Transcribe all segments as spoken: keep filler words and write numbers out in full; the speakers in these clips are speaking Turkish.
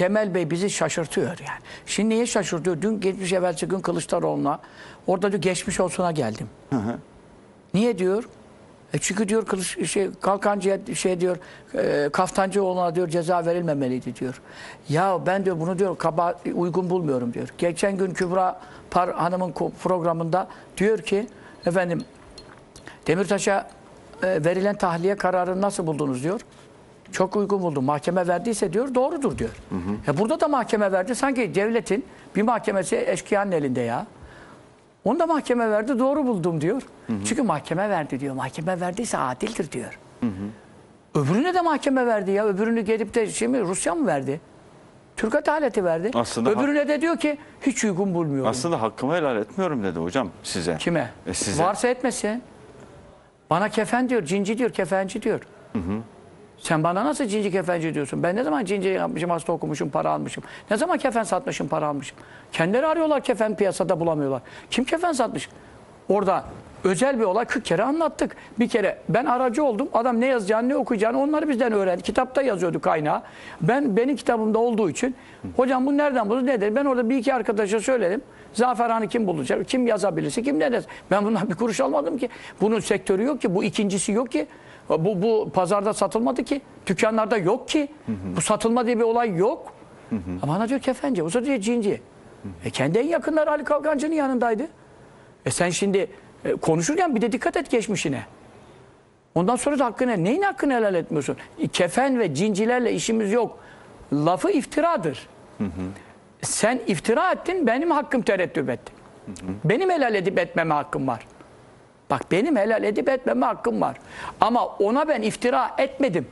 Temel Bey bizi şaşırtıyor yani. Şimdi niye şaşırtıyor? Dün geçmiş evvelsi gün Kılıçdaroğlu'na orada diyor geçmiş olsuna geldim. Hı hı. Niye diyor? E çünkü diyor Kılıç, şey, Kalkancı'ya şey diyor e, Kaftancıoğlu'na diyor ceza verilmemeliydi diyor. Ya ben diyor bunu diyor kaba, uygun bulmuyorum diyor. Geçen gün Kübra Par Hanım'ın programında diyor ki efendim Demirtaş'a e, verilen tahliye kararını nasıl buldunuz diyor. Çok uygun buldum. Mahkeme verdiyse diyor doğrudur diyor. Hı hı. E burada da mahkeme verdi. Sanki devletin bir mahkemesi eşkıyanın elinde ya. Onu da mahkeme verdi, doğru buldum diyor. Hı hı. Çünkü mahkeme verdi diyor. Mahkeme verdiyse adildir diyor. Hı hı. Öbürüne de mahkeme verdi ya. Öbürünü gelip de şimdi Rusya mı verdi? Türk adaleti verdi. Aslında öbürüne de diyor ki hiç uygun bulmuyorum. Aslında hakkımı helal etmiyorum dedi hocam size. Kime? E size. Varsa etmesin. Bana kefen diyor, cinci diyor, kefenci diyor. Hı hı. Sen bana nasıl cinci kefenci diyorsun? Ben ne zaman cinci yapmışım, hasta okumuşum, para almışım? Ne zaman kefen satmışım, para almışım? Kendileri arıyorlar kefen, piyasada bulamıyorlar. Kim kefen satmış? Orada özel bir olay kırk kere anlattık. Bir kere ben aracı oldum. Adam ne yazacağını, ne okuyacağını onları bizden öğrendi. Kitapta yazıyordu kaynağı. Ben benim kitabımda olduğu için hocam bu nereden bulur, ne dedi? Ben orada bir iki arkadaşa söyledim. Zaferhan'ı kim bulacak? Kim yazabilirse, kim ne der? Ben bundan bir kuruş almadım ki. Bunun sektörü yok ki. Bu ikincisi yok ki. Bu, bu pazarda satılmadı ki. Dükkanlarda yok ki. Hı hı. Bu satılma diye bir olay yok. Hı hı. Ama bana diyor kefenci. O da diyor cinci. Hı hı. E kendi en yakınları Ali Kalkancı'nın yanındaydı. E sen şimdi e, konuşurken bir de dikkat et geçmişine. Ondan sonra da hakkını, neyin hakkını helal etmiyorsun? E, kefen ve cincilerle işimiz yok. Lafı iftiradır. Hı hı. Sen iftira ettin, benim hakkım tereddüt etti. Hı hı. Benim helal edip etmeme hakkım var. Bak benim helal edip etmeme hakkım var. Ama ona ben iftira etmedim.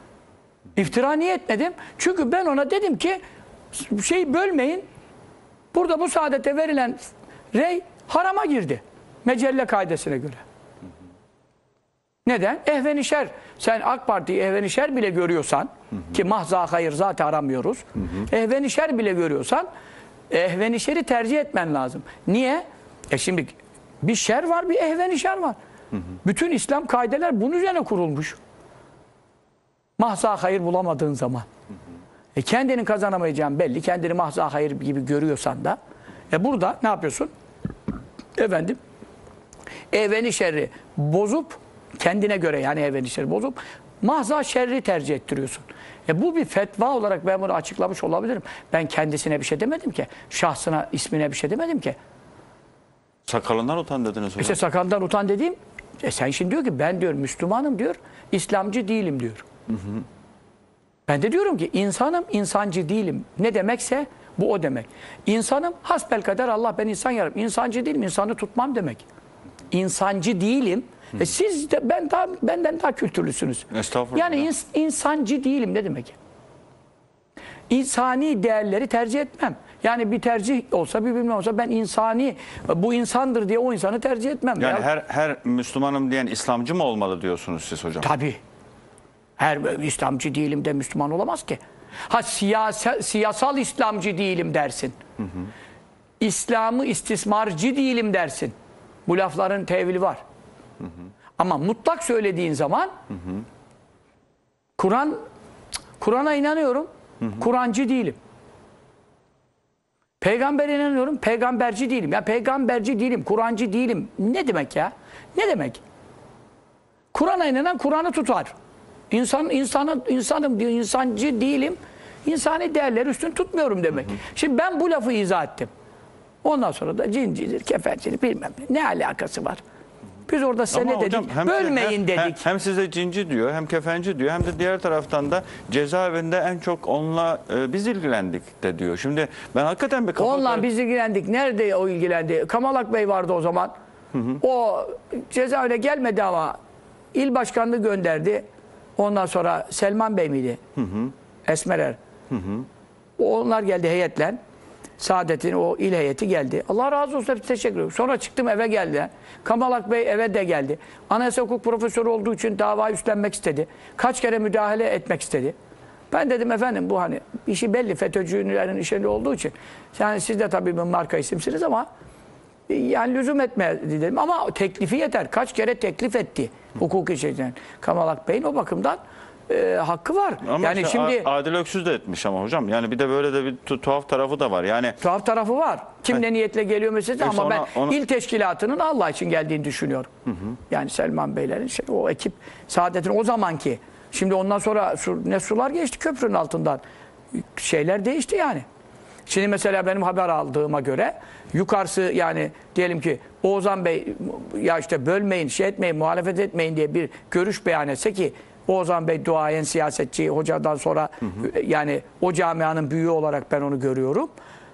İftira niye etmedim? Çünkü ben ona dedim ki şeyi bölmeyin. Burada bu saadete verilen rey harama girdi. Mecelle kaidesine göre. Neden? Ehvenişer. Sen AK Parti'yi ehvenişer bile görüyorsan hı hı. ki mahza hayır zaten aramıyoruz. Hı hı. Ehvenişer bile görüyorsan ehvenişeri tercih etmen lazım. Niye? E şimdi bir şer var, bir ehven-i şer var. Hı hı. Bütün İslam kaideler bunun üzerine kurulmuş. Mahza hayır bulamadığın zaman. Hı hı. E kendini kazanamayacağın belli. Kendini mahza hayır gibi görüyorsan da. E burada ne yapıyorsun? Efendim, ehven-i şerri bozup, kendine göre yani ehven-i şerri bozup, mahza şerri tercih ettiriyorsun. E bu bir fetva olarak ben bunu açıklamış olabilirim. Ben kendisine bir şey demedim ki. Şahsına, ismine bir şey demedim ki. Sakalından utan dediniz hocam. İşte sakalından utan dediğim, e sen şimdi diyor ki ben diyor Müslümanım diyor, İslamcı değilim diyor. Hı hı. Ben de diyorum ki insanım, insancı değilim. Ne demekse bu o demek. İnsanım, hasbelkader Allah ben insan yarattım. İnsancı değilim, insanı tutmam demek. İnsancı değilim. Hı. E siz de ben daha, benden daha kültürlüsünüz. Estağfurullah. Yani ins, insancı değilim ne demek? İnsani değerleri tercih etmem. Yani bir tercih olsa, bir bilmem olsa ben insani, bu insandır diye o insanı tercih etmem. Yani ya. her her Müslümanım diyen İslamcı mı olmalı diyorsunuz siz hocam? Tabii. Her İslamcı değilim de Müslüman olamaz ki. Ha siyasa, siyasal İslamcı değilim dersin. Hı hı. İslam'ı istismarcı değilim dersin. Bu lafların tevili var. Hı hı. Ama mutlak söylediğin zaman Kur'an, Kur'an'a inanıyorum. Kur'ancı değilim. Peygamber'e inanıyorum. Peygamberci değilim. Ya peygamberci değilim. Kur'ancı değilim. Ne demek ya? Ne demek? Kur'an'a inanan Kur'an'ı tutar. İnsan, insana, insanım diyor. İnsancı değilim. İnsani değerleri üstün tutmuyorum demek. Hı hı. Şimdi ben bu lafı izah ettim. Ondan sonra da cincidir, kefencidir bilmem ne. Ne alakası var? Biz orada size ne dedik? Hem bölmeyin hem, dedik. Hem, hem size cinci diyor, hem kefenci diyor, hem de diğer taraftan da cezaevinde en çok onunla e, biz ilgilendik de diyor. Şimdi ben hakikaten bir kafa... Onunla biz ilgilendik. Nerede o ilgilendi? Kamalak Bey vardı o zaman. Hı hı. O cezaevine gelmedi ama il başkanlığı gönderdi. Ondan sonra Selman Bey miydi? Hı hı. Esmerer. Hı hı. Onlar geldi heyetle. Saadet'in o il heyeti geldi. Allah razı olsun, teşekkür ederim. Sonra çıktım eve geldi. Kamalak Bey eve de geldi. Anayasa hukuk profesörü olduğu için davayı üstlenmek istedi. Kaç kere müdahale etmek istedi. Ben dedim efendim bu hani işi belli FETÖ'cülerin işleri olduğu için. Yani siz de tabii bir marka isimsiniz ama yani lüzum etme dedim. Ama teklifi yeter. Kaç kere teklif etti hukuki şeyden. Kamalak Bey'in o bakımdan e, hakkı var. Ama yani işte şimdi Adil Öksüz de etmiş ama hocam. Yani bir de böyle de bir tu- tuhaf tarafı da var. Yani tuhaf tarafı var. Kim ne niyetle geliyor meselesi Yoksa ama ben ona- ona- il teşkilatının Allah için geldiğini düşünüyorum. Hı hı. Yani Selman Beylerin şey, o ekip Saadet'in o zamanki. Şimdi ondan sonra su, ne sular geçti köprünün altından. Şeyler değişti yani. Şimdi mesela benim haber aldığıma göre yukarısı yani diyelim ki Oğuzhan Bey ya işte bölmeyin, şey etmeyin, muhalefet etmeyin diye bir görüş beyan etse ki Oğuzhan Bey duayen siyasetçi, hocadan sonra hı hı. yani o camianın büyüğü olarak ben onu görüyorum.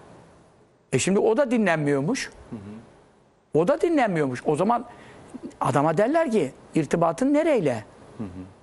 E şimdi o da dinlenmiyormuş. Hı hı. O da dinlenmiyormuş. O zaman adama derler ki irtibatın nereyle? Hı hı.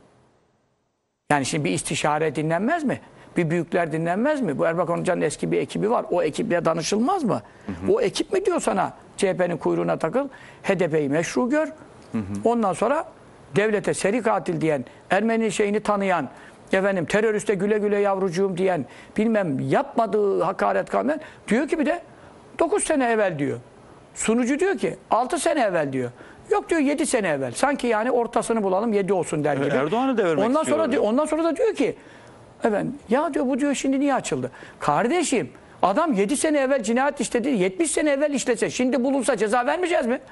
Yani şimdi bir istişare dinlenmez mi? Bir büyükler dinlenmez mi? Bu Erbakan Hoca'nın eski bir ekibi var. O ekiple danışılmaz mı? Hı hı. O ekip mi diyor sana C H P'nin kuyruğuna takıl, H D P'yi meşru gör. Hı hı. Ondan sonra devlete seri katil diyen, Ermeni şeyini tanıyan, efendim teröriste güle güle yavrucuğum diyen, bilmem yapmadığı hakaret kalmayan diyor ki bir de dokuz sene evvel diyor. Sunucu diyor ki altı sene evvel diyor. Yok diyor yedi sene evvel. Sanki yani ortasını bulalım yedi olsun der gibi. Erdoğan'ı devirmek ondan istiyor sonra diyor, ondan sonra da diyor ki efendim ya diyor bu diyor şimdi niye açıldı? Kardeşim adam yedi sene evvel cinayet işledi, yetmiş sene evvel işlese şimdi bulunsa ceza vermeyeceğiz mi?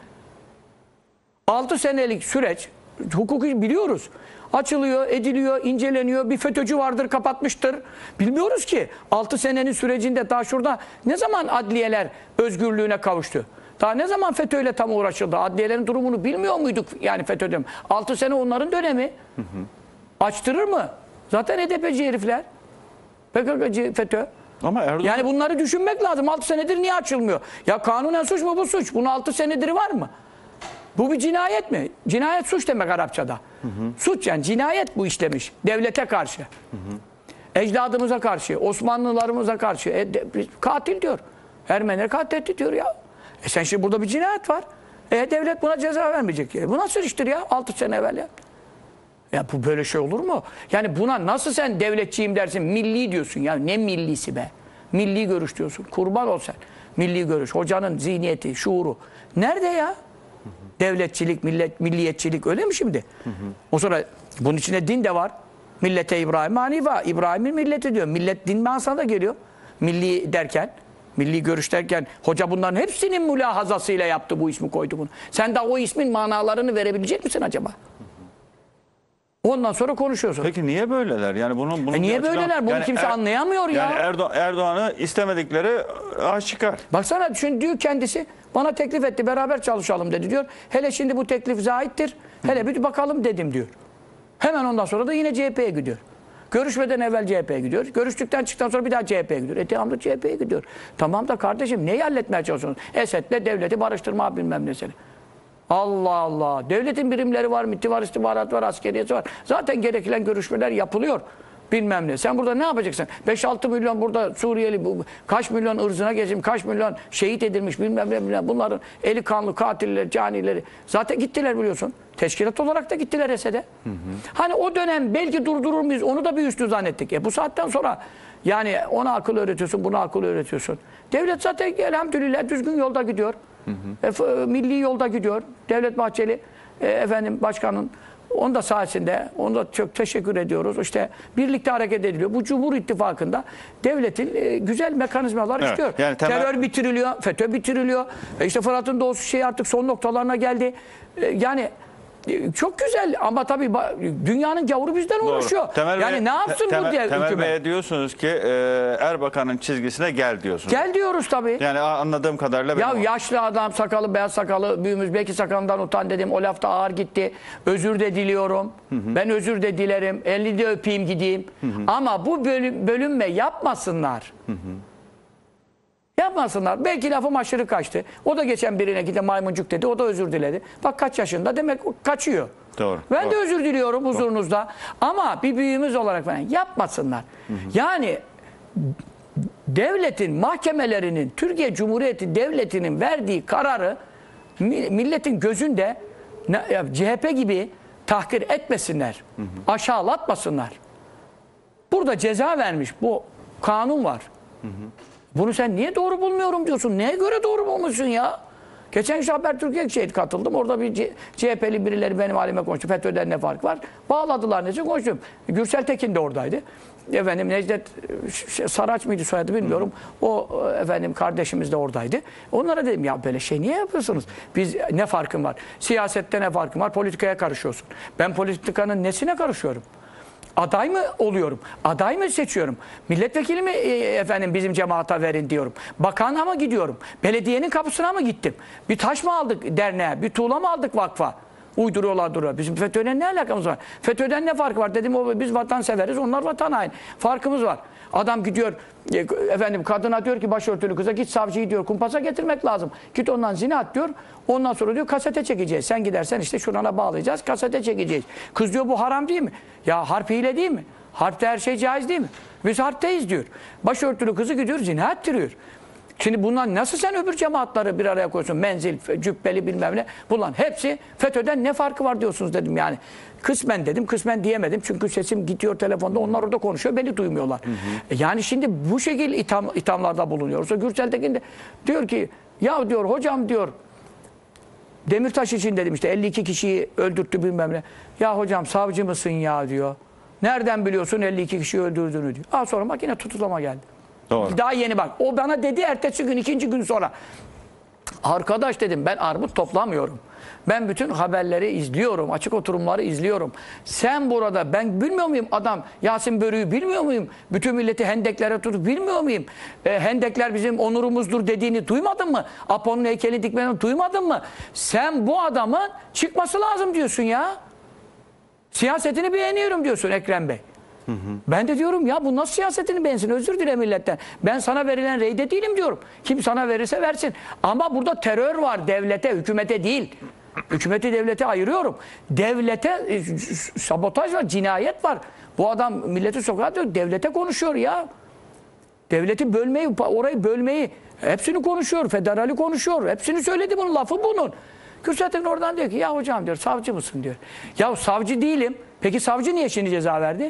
altı senelik süreç hukuku biliyoruz. Açılıyor, ediliyor, inceleniyor. Bir FETÖ'cü vardır, kapatmıştır. Bilmiyoruz ki altı senenin sürecinde daha şurada ne zaman adliyeler özgürlüğüne kavuştu? Daha ne zaman FETÖ'yle tam uğraşıldı? Adliyelerin durumunu bilmiyor muyduk yani FETÖ'de? altı sene onların dönemi. Hı hı. Açtırır mı? Zaten H D P'ci herifler. P K K'cı FETÖ. Ama Erdoğan... Yani bunları düşünmek lazım. altı senedir niye açılmıyor? Ya kanunen suç mu bu suç? Bunun altı senedir var mı? Bu bir cinayet mi? Cinayet suç demek Arapçada. Hı hı. Suç yani cinayet bu işlemiş. Devlete karşı. Hı hı. Ecdadımıza karşı, Osmanlılarımıza karşı. E, de, katil diyor. Ermeniler katletti diyor ya. E sen şimdi burada bir cinayet var. E devlet buna ceza vermeyecek. E, bu nasıl iştir ya? altı sene evvel ya. Ya bu böyle şey olur mu? Yani buna nasıl sen devletçiyim dersin? Milli diyorsun ya. Ne millisi be? Milli görüş diyorsun. Kurban ol sen. Milli görüş. Hocanın zihniyeti, şuuru. Nerede ya? Devletçilik, millet, milliyetçilik öyle mi şimdi? Hı hı. O sonra bunun içinde din de var. Millete İbrahim Hanifa. İbrahim'in milleti diyor. Millet din manasına da geliyor. Milli derken, milli görüş derken hoca bunların hepsinin mülahazasıyla yaptı bu ismi koydu bunu. Sen daha o ismin manalarını verebilecek misin acaba? Ondan sonra konuşuyorsun. Peki niye böyleler? Yani bunun, bunun e niye açıdan, böyleler? Bunu yani kimse er, anlayamıyor ya. Yani Erdo Erdoğan'ı istemedikleri aşikar. Baksana şimdi diyor kendisi bana teklif etti beraber çalışalım dedi diyor. Hele şimdi bu teklif zahittir. Hele bir bakalım dedim diyor. Hemen ondan sonra da yine C H P'ye gidiyor. Görüşmeden evvel C H P'ye gidiyor. Görüştükten çıktıktan sonra bir daha C H P'ye gidiyor. E devamlı C H P'ye gidiyor. Tamam da kardeşim neyi halletmeye çalışıyorsunuz? Esed'le devleti barıştırma bilmem ne seni. Allah Allah. Devletin birimleri var, MİT'i var, istihbarat var, askeriyesi var. Zaten gereken görüşmeler yapılıyor. Bilmem ne. Sen burada ne yapacaksın? beş altı milyon burada Suriyeli, bu, kaç milyon ırzına gezim, kaç milyon şehit edilmiş bilmem ne bilmem. Bunların eli kanlı katilleri, canileri. Zaten gittiler biliyorsun. Teşkilat olarak da gittiler Esed'e. Hani o dönem belki durdurur muyuz? Onu da bir üstü zannettik. E bu saatten sonra yani ona akıl öğretiyorsun, buna akıl öğretiyorsun. Devlet zaten elhamdülillah düzgün yolda gidiyor. Hı hı. E, milli yolda gidiyor. Devlet Bahçeli e, efendim başkanın onun da sayesinde onu da çok teşekkür ediyoruz. İşte birlikte hareket ediliyor. Bu Cumhur İttifakı'nda devletin e, güzel mekanizmalar evet, işliyor. Yani temel... Terör bitiriliyor, FETÖ bitiriliyor. E, işte Fırat'ın doğusu şey artık son noktalarına geldi. E, yani çok güzel ama tabii dünyanın gavuru bizden Doğru. uğraşıyor. Temel yani Bey, ne yapsın temel, bu diye Temel hükümet? Bey'e diyorsunuz ki e, Erbakan'ın çizgisine gel diyorsunuz. Gel diyoruz tabii. Yani anladığım kadarıyla. Ya yaşlı adam sakalı beyaz sakalı büyümüş belki sakalından utan dedim. O lafta ağır gitti. Özür de diliyorum. Hı hı. Ben özür de dilerim. Elini de öpeyim gideyim. Hı hı. Ama bu bölüm, bölünme yapmasınlar. Hı hı. Yapmasınlar. Belki lafım aşırı kaçtı. O da geçen birine gide maymuncuk dedi. O da özür diledi. Bak kaç yaşında demek kaçıyor. Doğru. Ben doğru. de özür diliyorum huzurunuzda. Ama bir büyüğümüz olarak falan yapmasınlar. Hı hı. Yani devletin, mahkemelerinin, Türkiye Cumhuriyeti Devleti'nin verdiği kararı milletin gözünde C H P gibi tahkir etmesinler. Hı hı. Aşağılatmasınlar. Burada ceza vermiş. Bu kanun var. Hı hı. Bunu sen niye doğru bulmuyorum diyorsun? Neye göre doğru bulmuşsun ya? Geçen işte Habertürk'e şey katıldım. Orada bir C- CHP'li birileri benim halime konuştu. FETÖ'den ne fark var? Bağladılar neyse konuştum. Gürsel Tekin de oradaydı. Efendim Necdet Ş- Saraç mıydı soyadı bilmiyorum. O efendim kardeşimiz de oradaydı. Onlara dedim ya böyle şey niye yapıyorsunuz? Biz ne farkın var? Siyasette ne farkın var? Politikaya karışıyorsun. Ben politikanın nesine karışıyorum? Aday mı oluyorum? Aday mı seçiyorum? Milletvekili mi e, efendim bizim cemaata verin diyorum. Bakana mı gidiyorum? Belediyenin kapısına mı gittim? Bir taş mı aldık derneğe? Bir tuğla mı aldık vakfa? Uyduruyorlar duruyor. Bizim FETÖ'den ne alakamız var? FETÖ'den ne farkı var? Dedim o biz vatan severiz, onlar vatan haini. Farkımız var. Adam gidiyor e, efendim kadına diyor ki başörtülü kıza git savcıyı diyor kumpasa getirmek lazım. Git ondan zina at diyor. Ondan sonra diyor kasete çekeceğiz. Sen gidersen işte şurana bağlayacağız. Kasete çekeceğiz. Kız diyor bu haram değil mi? Ya harp hile değil mi? Harpte her şey caiz değil mi? Biz harpteyiz diyor. Başörtülü kızı gidiyor zina ettiriyor. Şimdi bunlar nasıl sen öbür cemaatları bir araya koyuyorsun? Menzil, cübbeli bilmem ne. Bunların hepsi FETÖ'den ne farkı var diyorsunuz dedim yani. Kısmen dedim, kısmen diyemedim. Çünkü sesim gidiyor telefonda. Onlar orada konuşuyor, beni duymuyorlar. Hı hı. Yani şimdi bu şekilde itham, ithamlarda bulunuyoruz. Gürsel Tekin de diyor ki, ya diyor hocam diyor, Demirtaş için dedim işte elli iki kişiyi öldürttü bilmem ne. Ya hocam savcı mısın ya diyor. Nereden biliyorsun elli iki kişiyi öldürdüğünü diyor. Aa sonra bak yine tutuklama geldi. Doğru. Daha yeni bak. O bana dedi ertesi gün, ikinci gün sonra. Arkadaş dedim ben armut toplamıyorum. Ben bütün haberleri izliyorum. Açık oturumları izliyorum. Sen burada ben bilmiyor muyum adam Yasin Börü'yü bilmiyor muyum? Bütün milleti hendeklere tutup bilmiyor muyum? E, hendekler bizim onurumuzdur dediğini duymadın mı? Apo'nun heykelini dikmeni duymadın mı? Sen bu adamın çıkması lazım diyorsun ya. Siyasetini beğeniyorum diyorsun Ekrem Bey. Hı hı. Ben de diyorum ya bu nasıl siyasetini beğensin? Özür dile milletten. Ben sana verilen reyde değilim diyorum. Kim sana verirse versin. Ama burada terör var devlete, hükümete değil. Hükümeti devlete ayırıyorum. Devlete e, sabotaj var, cinayet var. Bu adam milleti sokağa diyor, devlete konuşuyor ya. Devleti bölmeyi, orayı bölmeyi hepsini konuşuyor. Federali konuşuyor. Hepsini söyledi bunun lafı bunun. Gürsel Tekin oradan diyor ki ya hocam diyor savcı mısın diyor. Ya savcı değilim. Peki savcı niye şimdi ceza verdi?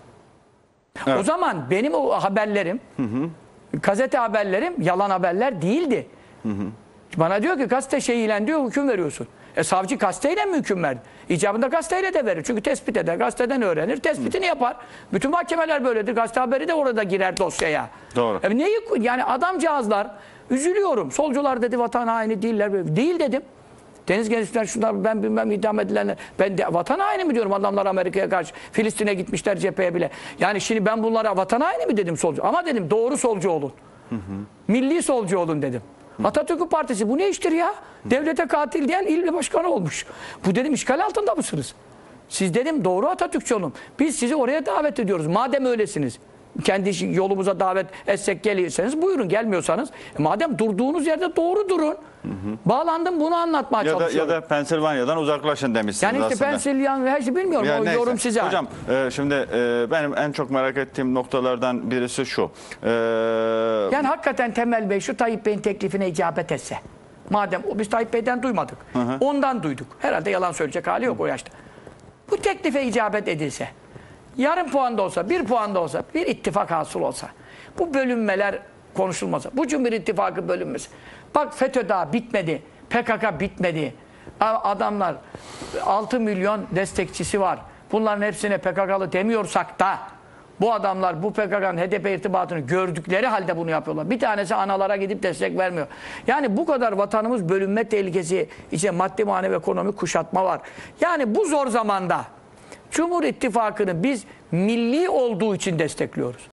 Evet. O zaman benim o haberlerim, hı hı. gazete haberlerim yalan haberler değildi. Hı hı. Bana diyor ki gazete şeyiyle diyor hüküm veriyorsun. E savcı gazeteyle mi hüküm verdi? İcabında gazeteyle de verir. Çünkü tespit eder. Gazeteden öğrenir. Tespitini hı. yapar. Bütün mahkemeler böyledir. Gazete haberi de orada girer dosyaya. Doğru. E neyi, yani adamcağızlar üzülüyorum. Solcular dedi vatan haini değiller. Değil dedim. Deniz gençler şunlar ben bilmem idam edilenler. Ben de vatan haini mi diyorum adamlar Amerika'ya karşı. Filistin'e gitmişler cepheye bile. Yani şimdi ben bunlara vatan haini mi dedim solcu. Ama dedim doğru solcu olun. Hı hı. Milli solcu olun dedim. Hı. Atatürk'ün partisi bu ne iştir ya? Hı. Devlete katil diyen il başkanı olmuş. Bu dedim işgal altında mısınız? Siz dedim doğru Atatürkçü olun. Biz sizi oraya davet ediyoruz. Madem öylesiniz. Kendi yolumuza davet etsek gelirseniz buyurun, gelmiyorsanız e madem durduğunuz yerde doğru durun. Hı hı. Bağlandım bunu anlatmaya ya da, çalışıyorum. ya da Pensilvanya'dan uzaklaşın demişsiniz yani işte aslında. Pensilvanya ve her şey bilmiyorum. Yani o neyse. yorum size. Hocam e, şimdi e, benim en çok merak ettiğim noktalardan birisi şu. E, yani hakikaten Temel Bey şu Tayyip Bey'in teklifine icabet etse. Madem o biz Tayyip Bey'den duymadık. Hı hı. Ondan duyduk. Herhalde yalan söyleyecek hali yok hı. o yaşta. Bu teklife icabet edilse. Yarım puan da olsa, bir puan da olsa, bir ittifak hasıl olsa, bu bölünmeler konuşulmasa, bu Cumhur İttifakı bölünmesi. Bak FETÖ daha bitmedi, P K K bitmedi. Adamlar altı milyon destekçisi var. Bunların hepsine P K K'lı demiyorsak da, bu adamlar bu P K K'nın H D P irtibatını gördükleri halde bunu yapıyorlar. Bir tanesi analara gidip destek vermiyor. Yani bu kadar vatanımız bölünme tehlikesi, içinde maddi manevi ekonomik kuşatma var. Yani bu zor zamanda Cumhur İttifakı'nı biz milli olduğu için destekliyoruz.